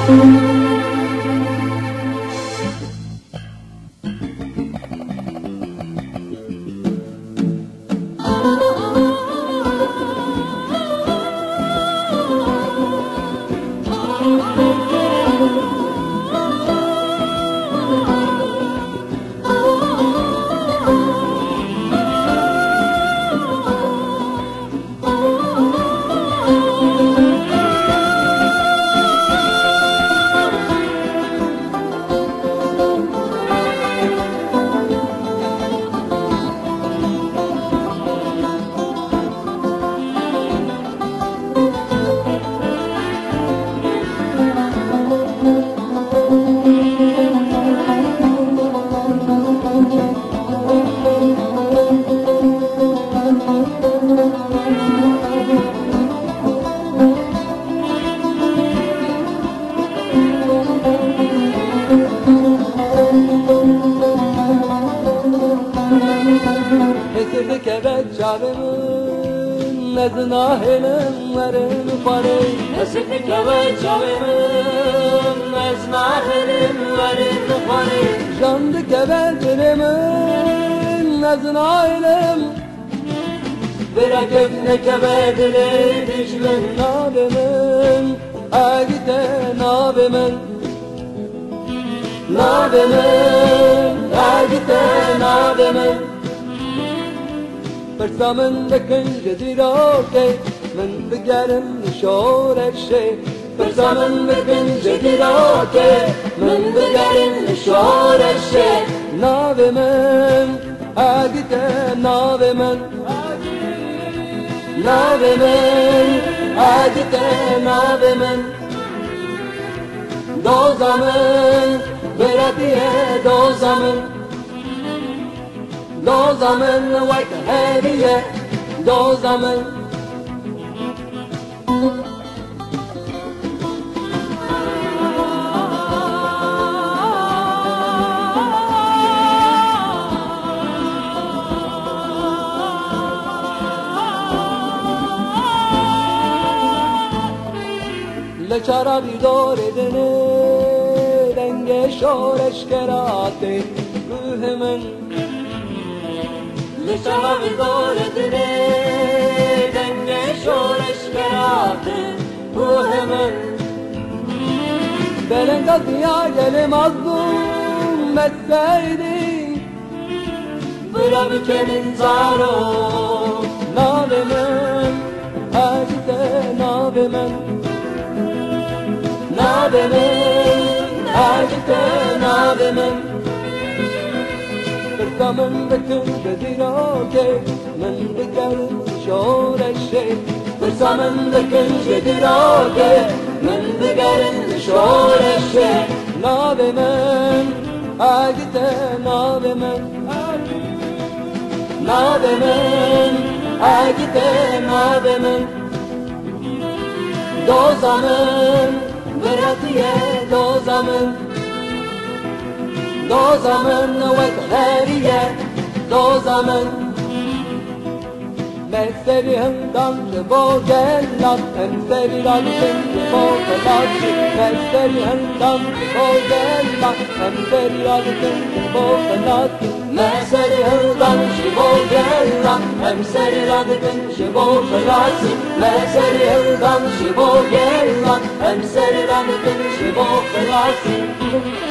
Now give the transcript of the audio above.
Esirdik evet çavimin nezna helimlerin fari. Esirdik evet çavimin nezna helimlerin fari. Jandık evet dilimin nezna helim. Bırak öfne kebedili dicmin. Nabimin agite nabimin. Nabimin agite nabimin. فرصة منك جديراتي من بقرن شور الشي. فرصة منك جديراتي من بقرن شور الشي. نابي من أجيته نابي من نابي من أجيته نابي من دوزا من براتيه دوزا من دو زمن وقت هدیه دو زمن لچارا بیدار دنه رنگ شورش کراته روح من لشما بیدار دنه رنگ شورش کراته روح من بلند dünya gele mazlum metseydi Bırak ülkenin zaro nabemen acite nabemen Nabemen acite nabemen فرصة من بكر جديراتي من بكر شور الشي. فرصة من ذكر جديراتي من بقرن شور الشي. نابمن أجته نابمن نابمن أجته نابمن دو زمن براتيه دو زمن دو زمن وكهرية دو زمن Meslerihimden bogellat Emserilazın bogellatı Meslerihimden bogellat Emserilazın bogellatı Meslerihimden bogellat Emserilazın bogellatı Meslerihimden bogellat Emserilazın bogellatı